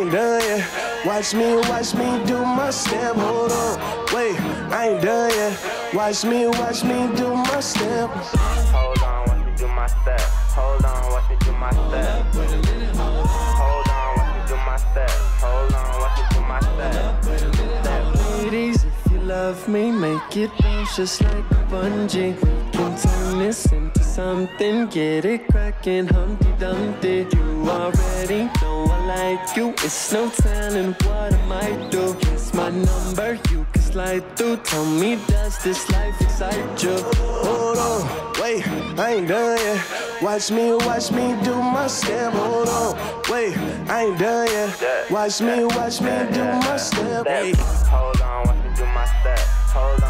ain't done yet. Watch me do my step. Hold on, wait, I ain't done yet. Watch me do my step. Hold on, watch me do my step. Hold on, watch me do my step. Hold on, watch me do my step. Hold on, watch me do my step. Ladies, if you love me, make it bounce just like a bungee. Can turn this into something, get it cracking, Humpty Dumpty. You already know I like you, it's no telling what I might do. Here's my number, you can slide through. Tell me, does this life excite you? Hold on, wait, I ain't done yet. Watch me do my step. Hold on, wait, I ain't done yet. Watch me do my step. Hold on, watch me do my step. Hold